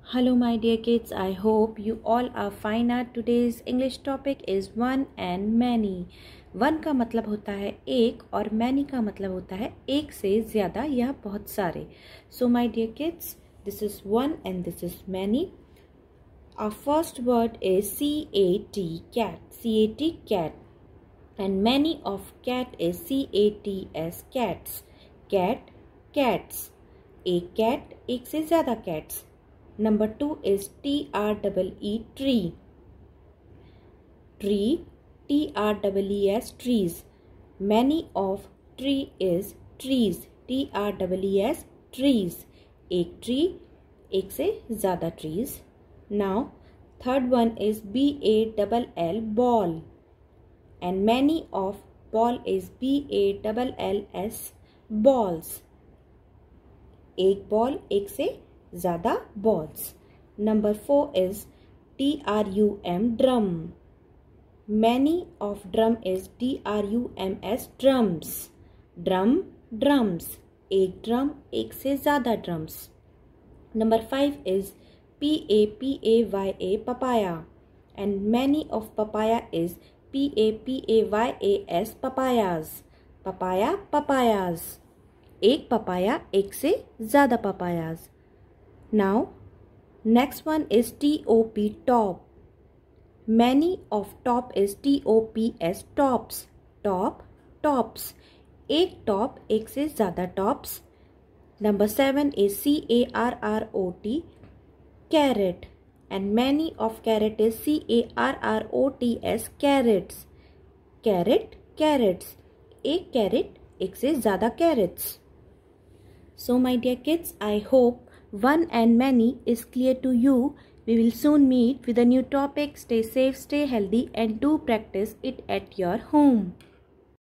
Hello my dear kids, I hope you all are fine. Today's English topic is one and many. One का मतलब होता है एक और many का मतलब होता है एक से ज़्यादा या बहुत सारे. So my dear kids, this is one and this is many. Our first word is C-A-T, cat. C-A-T, cat. And many of cat is C-A-T-S, cats. Cat, cats. एक cat, एक से ज़्यादा cats. Number 2 is T-R-E-E, tree. Tree, T-R-E-E-S, trees. Many of tree is trees. T-R-E-E-S, trees. एक tree, एक से ज़्यादा trees. Now, third one is B-A-L-L, ball. And many of ball is B-A-L-L-S, balls. एक ball, एक से ज़्यादा balls. Number 4 is D-R-U-M, drum. Many of drum is D-R-U-M-S, drums. Drum, drums. एक drum, एक से ज़्यादा drums. Number 5 is P-A-P-A-Y-A, papaya. And many of papaya is P-A-P-A-Y-A-S, papayas. Papaya, papayas. एक papaya, एक से ज़्यादा papayas. Now, next one is T-O-P, top. Many of top is T-O-P-S, tops. Top, tops. एक top, एक से ज़्यादा tops. Number 7 is C-A-R-R-O-T, carrot. And many of carrot is C-A-R-R-O-T-S, carrots. Carrot, carrots. एक carrot, एक से ज़्यादा carrots. So my dear kids, I hope one and many is clear to you. We will soon meet with a new topic. Stay safe, stay healthy, and do practice it at your home.